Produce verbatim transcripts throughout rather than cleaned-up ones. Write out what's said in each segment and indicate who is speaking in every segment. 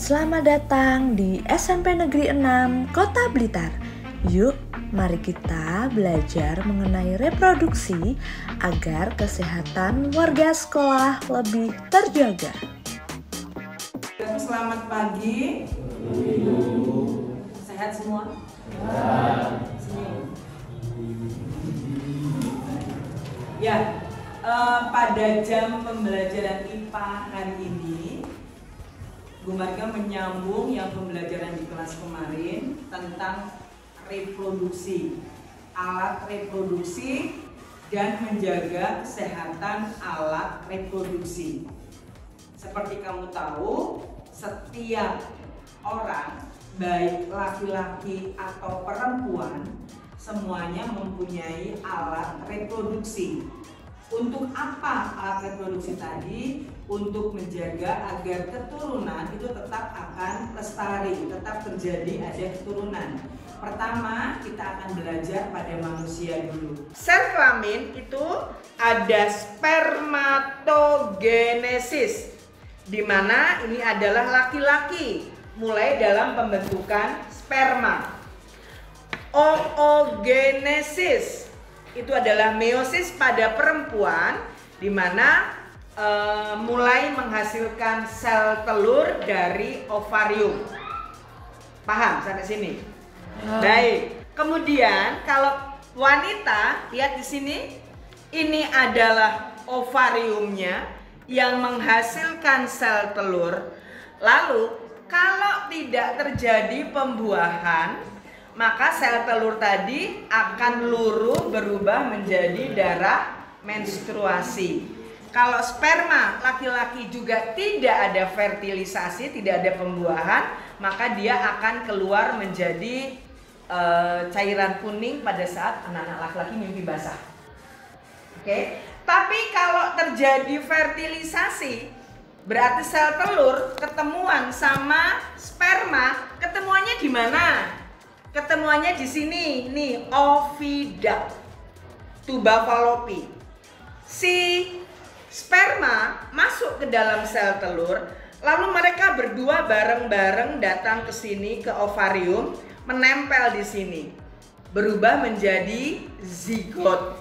Speaker 1: Selamat datang di S M P Negeri enam Kota Blitar. Yuk, mari kita belajar mengenai reproduksi agar kesehatan warga sekolah lebih terjaga.
Speaker 2: Selamat pagi. Sehat semua? Ya, uh, pada jam pembelajaran I P A hari ini, Bu Marga menyambung yang pembelajaran di kelas kemarin tentang reproduksi, alat reproduksi dan menjaga kesehatan alat reproduksi. Seperti kamu tahu, setiap orang, baik laki-laki atau perempuan, semuanya mempunyai alat reproduksi. Untuk apa alat reproduksi tadi? Untuk menjaga agar keturunan itu tetap akan lestari, tetap terjadi ada keturunan. Pertama, kita akan belajar pada manusia dulu. Sel kelamin itu ada spermatogenesis, di mana ini adalah laki-laki, mulai dalam pembentukan sperma. Oogenesis itu adalah meiosis pada perempuan, di mana e, mulai menghasilkan sel telur dari ovarium. Paham sampai sini? Hmm. Baik. Kemudian kalau wanita, lihat di sini, ini adalah ovariumnya yang menghasilkan sel telur. Lalu kalau tidak terjadi pembuahan, maka sel telur tadi akan luruh berubah menjadi darah menstruasi. Kalau sperma laki-laki juga tidak ada fertilisasi, tidak ada pembuahan, maka dia akan keluar menjadi e, cairan kuning pada saat anak-anak laki-laki mimpi basah. Oke, tapi kalau terjadi fertilisasi, berarti sel telur ketemuan sama sperma, ketemuannya di mana? Ketemuannya di sini, nih, oviduct, tuba fallopi. Si sperma masuk ke dalam sel telur, lalu mereka berdua bareng-bareng datang ke sini ke ovarium, menempel di sini, berubah menjadi zigot.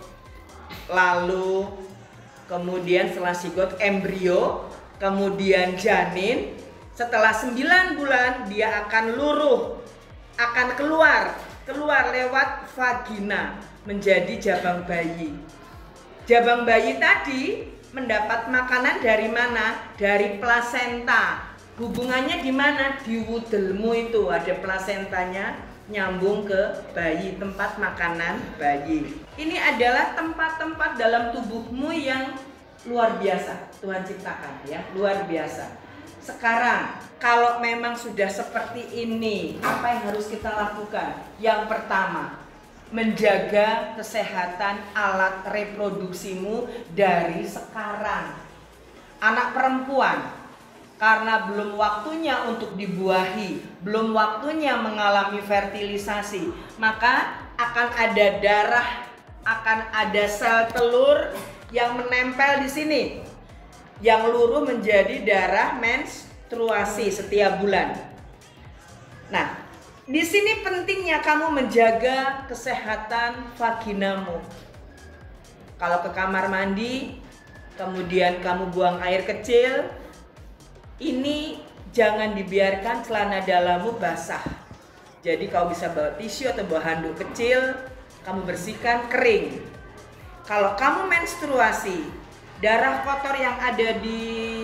Speaker 2: Lalu kemudian setelah zigot embrio, kemudian janin. Setelah sembilan bulan dia akan luruh, akan keluar, keluar lewat vagina menjadi jabang bayi. Jabang bayi tadi mendapat makanan dari mana? Dari plasenta. Hubungannya di mana? Di wudelmu itu ada plasentanya nyambung ke bayi, tempat makanan bayi. Ini adalah tempat-tempat dalam tubuhmu yang luar biasa Tuhan ciptakan, ya, luar biasa. Sekarang, kalau memang sudah seperti ini, apa yang harus kita lakukan? Yang pertama, menjaga kesehatan alat reproduksimu dari sekarang. Anak perempuan, karena belum waktunya untuk dibuahi, belum waktunya mengalami fertilisasi, maka akan ada darah, akan ada sel telur yang menempel di sini, yang luruh menjadi darah menstruasi setiap bulan. Nah, di sini pentingnya kamu menjaga kesehatan vaginamu. Kalau ke kamar mandi, kemudian kamu buang air kecil, ini jangan dibiarkan celana dalammu basah. Jadi kau bisa bawa tisu atau bawa handuk kecil, kamu bersihkan kering. Kalau kamu menstruasi, darah kotor yang ada di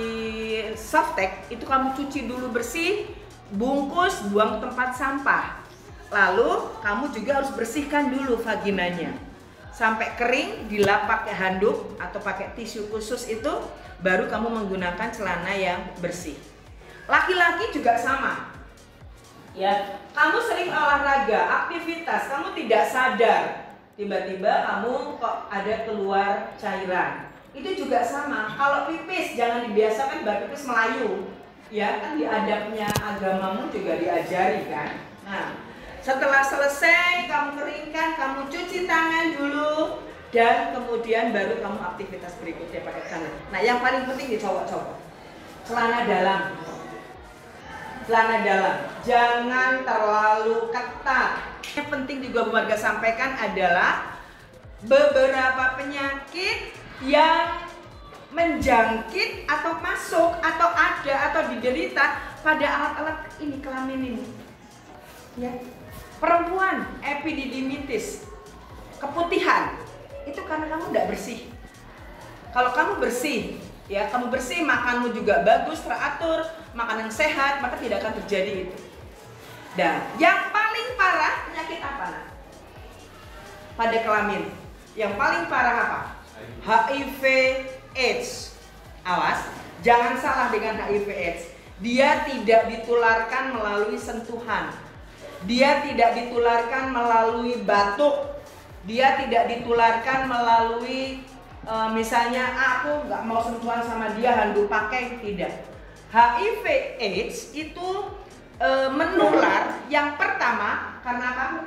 Speaker 2: softtek itu kamu cuci dulu bersih, bungkus, buang tempat sampah. Lalu kamu juga harus bersihkan dulu vaginanya sampai kering, dilap pakai handuk atau pakai tisu khusus, itu baru kamu menggunakan celana yang bersih. Laki-laki juga sama. Ya, kamu sering olahraga, aktivitas, kamu tidak sadar, tiba-tiba kamu kok ada keluar cairan. Itu juga sama. Kalau pipis jangan dibiasakan berpipis Melayu, ya kan, di adabnya agamamu juga diajari kan. Nah, setelah selesai kamu keringkan, kamu cuci tangan dulu, dan kemudian baru kamu aktivitas berikutnya pakai tangan. Nah, yang paling penting di cowok-cowok, celana dalam. celana dalam. Jangan terlalu ketat. Yang penting juga Bu Marga sampaikan adalah beberapa penyakit yang menjangkit atau masuk atau ada atau diderita pada alat-alat ini, kelamin ini. Ya. Perempuan, epididymitis, keputihan, itu karena kamu tidak bersih. Kalau kamu bersih, ya kamu bersih, makanmu juga bagus, teratur, makan yang sehat, maka tidak akan terjadi itu. Dan yang paling parah penyakit apa? Nah? Pada kelamin, yang paling parah apa? H I V AIDS. Awas, jangan salah dengan H I V AIDS. Dia tidak ditularkan melalui sentuhan. Dia tidak ditularkan melalui batuk. Dia tidak ditularkan melalui e, misalnya aku nggak mau sentuhan sama dia, handuk pakai, tidak. H I V AIDS itu e, menular yang pertama karena kamu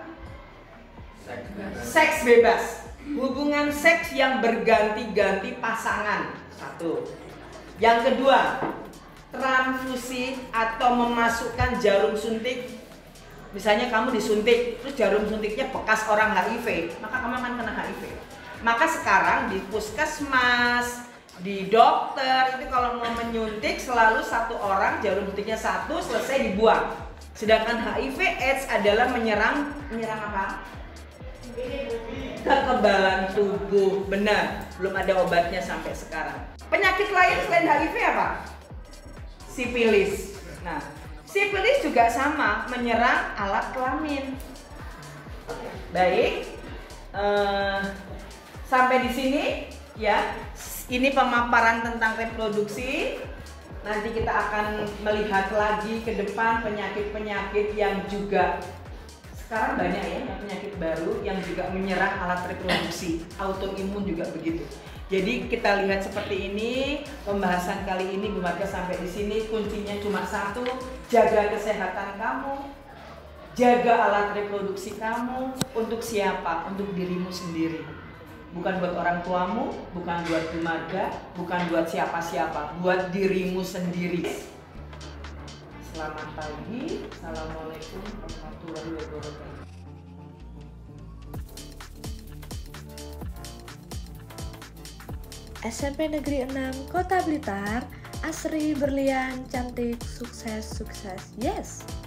Speaker 2: seks bebas, hubungan seks yang berganti-ganti pasangan, satu. Yang kedua, transfusi atau memasukkan jarum suntik. Misalnya kamu disuntik, terus jarum suntiknya bekas orang H I V, maka kamu akan kena H I V. Maka sekarang di puskesmas, di dokter, itu kalau mau menyuntik selalu satu orang, jarum suntiknya satu, selesai dibuang. Sedangkan H I V AIDS adalah menyerang, menyerang apa? Kekebalan tubuh. Benar, belum ada obatnya sampai sekarang. Penyakit lain selain H I V apa? Sipilis. Nah, sipilis juga sama, menyerang alat kelamin. Baik, uh, sampai di sini ya. Ini pemaparan tentang reproduksi. Nanti kita akan melihat lagi ke depan penyakit-penyakit yang juga sekarang banyak ya, penyakit baru yang juga menyerang alat reproduksi. Autoimun juga begitu. Jadi kita lihat seperti ini, pembahasan kali ini Bu Marga sampai di sini. Kuncinya cuma satu, jaga kesehatan kamu, jaga alat reproduksi kamu. Untuk siapa? Untuk dirimu sendiri. Bukan buat orang tuamu, bukan buat Bu Marga, bukan buat siapa-siapa, buat dirimu sendiri. Selamat pagi, assalamualaikum warahmatullahi wabarakatuh.
Speaker 1: S M P Negeri enam Kota Blitar, asri, berlian, cantik, sukses, sukses, yes!